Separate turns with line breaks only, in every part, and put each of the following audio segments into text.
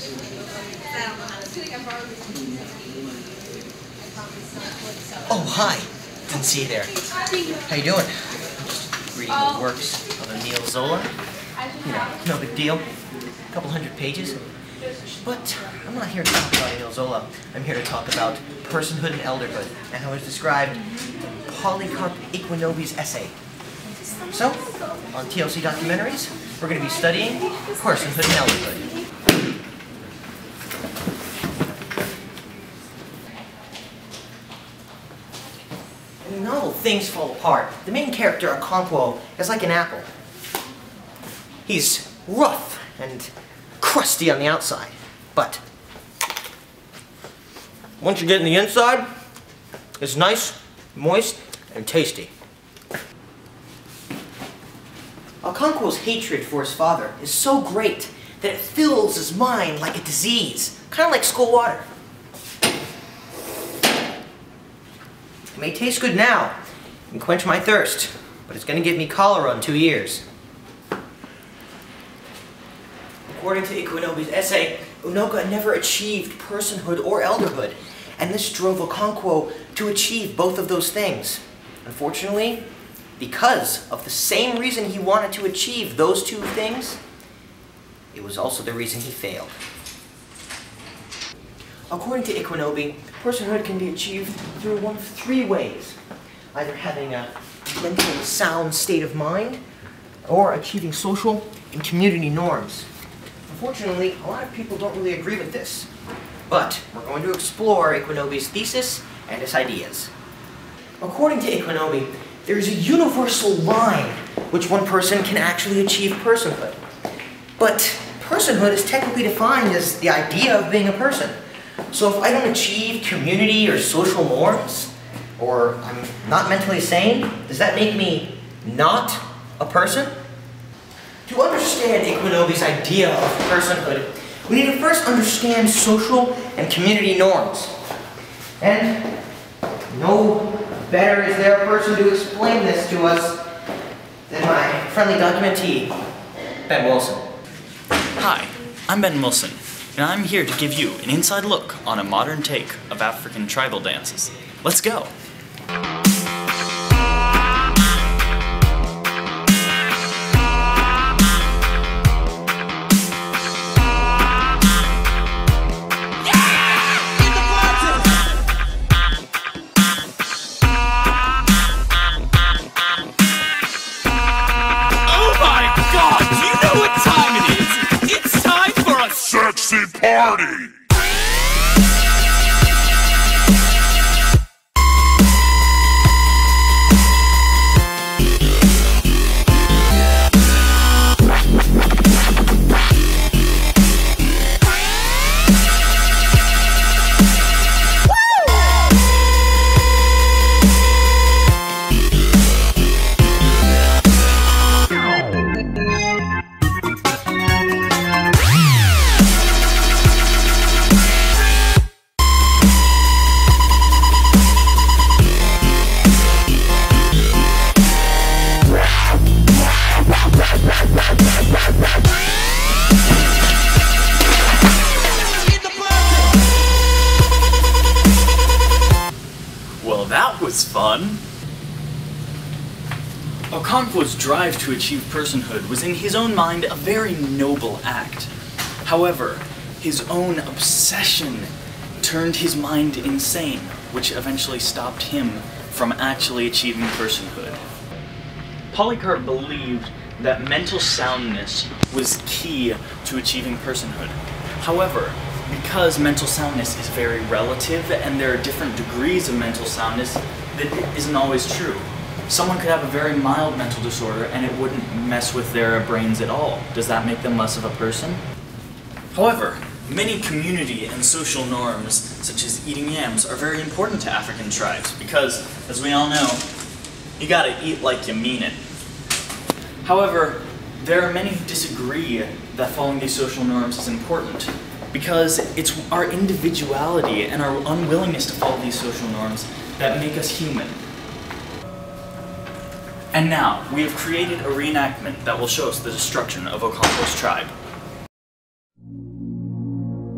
Oh, hi. Didn't see you there. How you doing? Just reading the works of Emile Zola. You know, no big deal. A couple hundred pages. But I'm not here to talk about Emile Zola. I'm here to talk about personhood and elderhood, and how it's described in Polycarp Equinobi's essay. So, on TLC Documentaries, we're going to be studying personhood and elderhood. In the novel Things Fall Apart, the main character, Okonkwo, is like an apple. He's rough and crusty on the outside, but once you get in the inside, it's nice, moist, and tasty. Okonkwo's hatred for his father is so great that it fills his mind like a disease, kind of like school water. It may taste good now and quench my thirst, but it's going to give me cholera in 2 years. According to Equinobi's essay, Unoka never achieved personhood or elderhood, and this drove Okonkwo to achieve both of those things. Unfortunately, because of the same reason he wanted to achieve those two things, it was also the reason he failed. According to Equinobi, personhood can be achieved through one of 3 ways. Either having a mentally sound state of mind, or achieving social and community norms. Unfortunately, a lot of people don't really agree with this, but we're going to explore Equinobi's thesis and his ideas. According to Equinobi, there is a universal line which one person can actually achieve personhood. But personhood is technically defined as the idea of being a person. So if I don't achieve community or social norms, or I'm not mentally sane, does that make me not a person? To understand Equinobi's idea of personhood, we need to first understand social and community norms. And no better is there a person to explain this to us than my friendly documentee, Ben Wilson.
Hi, I'm Ben Wilson, and I'm here to give you an inside look on a modern take of African tribal dances. Let's go!
Sexy party!
Well, that was fun! Okonkwo's drive to achieve personhood was in his own mind a very noble act. However, his own obsession turned his mind insane, which eventually stopped him from actually achieving personhood. Polycarp believed that mental soundness was key to achieving personhood. However, because mental soundness is very relative and there are different degrees of mental soundness, that isn't always true. Someone could have a very mild mental disorder and it wouldn't mess with their brains at all. Does that make them less of a person? However, many community and social norms, such as eating yams, are very important to African tribes because, as we all know, you gotta eat like you mean it. However, there are many who disagree that following these social norms is important, because it's our individuality and our unwillingness to follow these social norms that make us human. And now, we have created a reenactment that will show us the destruction of Okonkwo's tribe.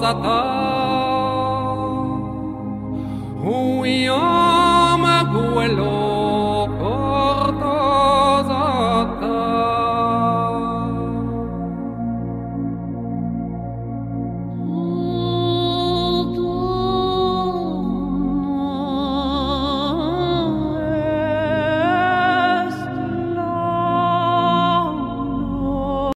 rosata, un ioma quello